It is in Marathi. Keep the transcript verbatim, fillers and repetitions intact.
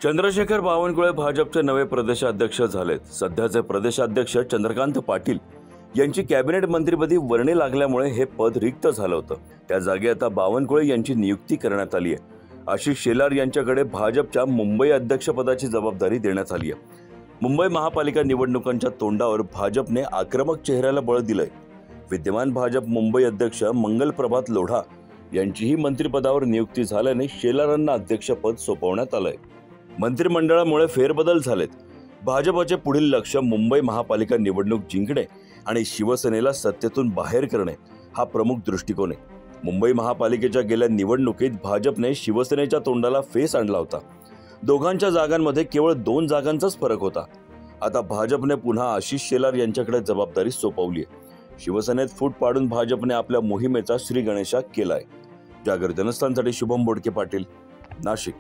चंद्रशेखर बावनकुळे भाजपचे नवे प्रदेशाध्यक्ष झालेत। सध्याचे प्रदेशाध्यक्ष चंद्रकांत पाटील यांची कॅबिनेट मंत्रीपदी वर्णी लागल्यामुळे हे पद रिक्त झालं होतं। त्या जागी आता बावनकुळे यांची नियुक्ती करण्यात आली आहे। आशिष शेलार यांच्याकडे भाजपच्या मुंबई अध्यक्षपदाची जबाबदारी देण्यात आली आहे। मुंबई महापालिका निवडणुकांच्या तोंडावर भाजपने आक्रमक चेहऱ्याला बळ दिलंय। विद्यमान भाजप मुंबई अध्यक्ष मंगल प्रभात लोढा यांचीही मंत्रिपदावर नियुक्ती झाल्याने शेलारांना अध्यक्षपद सोपवण्यात आलंय। मंत्रिमंडळामुळे फेरबदल झालेत। भाजपचे पुढील लक्ष्य मुंबई महापालिका निवडणूक जिंकणे आणि शिवसेनेला सत्तेतून बाहेर करणे हा प्रमुख दृष्टिकोन आहे। मुंबई महापालिकेच्या गेल्या निवडणुकीत भाजपने शिवसेनेच्या तोंडाला फेस आणला होता। दोघांच्या जागांमध्ये केवळ दोन जागांचाच फरक होता। आता भाजपने पुन्हा आशिष शेलार यांच्याकडे जबाबदारी सोपवली आहे। शिवसेनेत फूट पाडून भाजपने आपल्या मोहिमेचा श्री गणेशा केलाय। जागर जनस्थानसाठी शुभम बोडके पाटील, नाशिक।